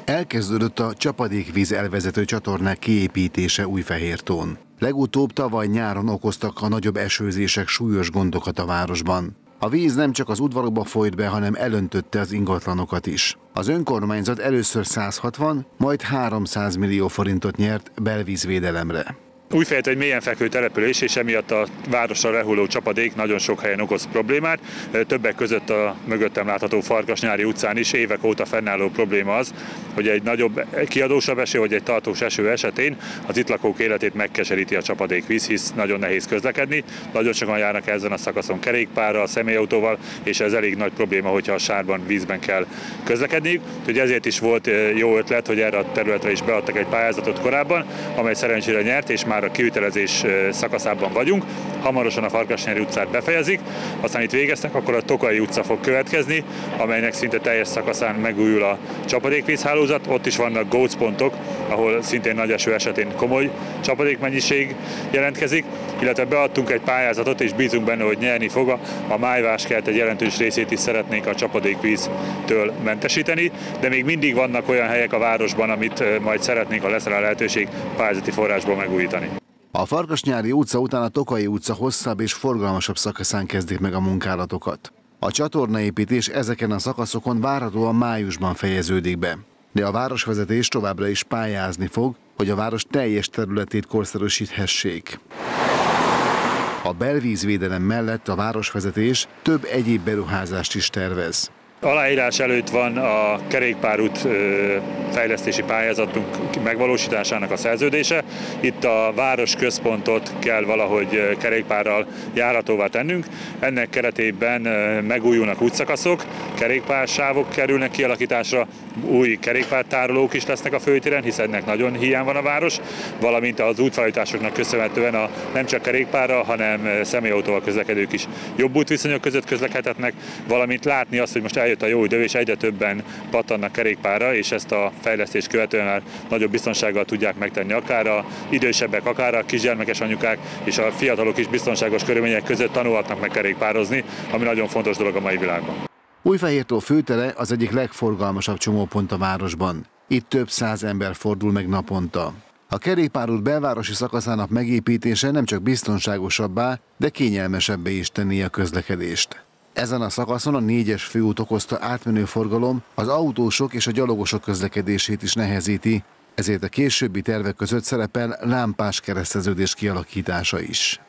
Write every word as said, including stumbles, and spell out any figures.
Elkezdődött a csapadékvíz elvezető csatornák kiépítése Újfehértón. Legutóbb tavaly nyáron okoztak a nagyobb esőzések súlyos gondokat a városban. A víz nem csak az udvarokba folyt be, hanem elöntötte az ingatlanokat is. Az önkormányzat először száz hatvan, majd háromszáz millió forintot nyert belvízvédelemre. Újfehér egy mélyen fekvő település, és emiatt a városra lehulló csapadék nagyon sok helyen okoz problémát. Többek között a mögöttem látható Farkasnyári utcán is évek óta fennálló probléma az, hogy egy nagyobb, kiadósabb eső vagy egy tartós eső esetén az itt lakók életét megkeseríti a csapadékvíz, hisz nagyon nehéz közlekedni. Nagyon sokan járnak ezen a szakaszon kerékpárral, személyautóval, és ez elég nagy probléma, hogyha a sárban, vízben kell közlekedniük. Úgyhogy ezért is volt jó ötlet, hogy erre a területre is beadtak egy pályázatot korábban, amely szerencsére nyert, és már a kivitelezés szakaszában vagyunk. Hamarosan a Farkasnyári utcát befejezik, aztán itt végeztek, akkor a Tokai utca fog következni, amelynek szinte teljes szakaszán megújul a csapadékvízhálózat. Ott is vannak gócpontok, ahol szintén nagy eső esetén komoly csapadékmennyiség jelentkezik, illetve beadtunk egy pályázatot, és bízunk benne, hogy nyerni fog. A májváskert egy jelentős részét is szeretnénk a csapadékvíztől mentesíteni, de még mindig vannak olyan helyek a városban, amit majd szeretnénk, ha lesz rá lehetőség, pályázati forrásból megújítani. A Farkasnyári utca után a Tokai utca hosszabb és forgalmasabb szakaszán kezdik meg a munkálatokat. A csatornaépítés ezeken a szakaszokon várhatóan májusban fejeződik be. De a városvezetés továbbra is pályázni fog, hogy a város teljes területét korszerűsíthessék. A belvízvédelem mellett a városvezetés több egyéb beruházást is tervez. Aláírás előtt van a kerékpárút fejlesztési pályázatunk megvalósításának a szerződése. Itt a városközpontot kell valahogy kerékpárral járhatóvá tennünk. Ennek keretében megújulnak útszakaszok, kerékpársávok kerülnek kialakításra, új kerékpártárolók is lesznek a főtéren, hiszen ennek nagyon hiány van a város, valamint az útfelújításoknak köszönhetően a nem csak kerékpárral, hanem személyautóval közlekedők is jobb útviszonyok között közlekedhetnek, valamint látni azt, hogy most eljött a jó idő, és egyre többen pattannak kerékpárra, és ezt a fejlesztést követően már nagyobb biztonsággal tudják megtenni, akár a idősebbek, akár a kisgyermekes anyukák, és a fiatalok is biztonságos körülmények között tanulhatnak meg kerékpározni, ami nagyon fontos dolog a mai világban. Újfehértó főtere az egyik legforgalmasabb csomópont a városban. Itt több száz ember fordul meg naponta. A kerékpárút belvárosi szakaszának megépítése nem csak biztonságosabbá, de kényelmesebbé is tenné a közlekedést. Ezen a szakaszon a négyes főút okozta átmenő forgalom az autósok és a gyalogosok közlekedését is nehezíti, ezért a későbbi tervek között szerepel lámpás kereszteződés kialakítása is.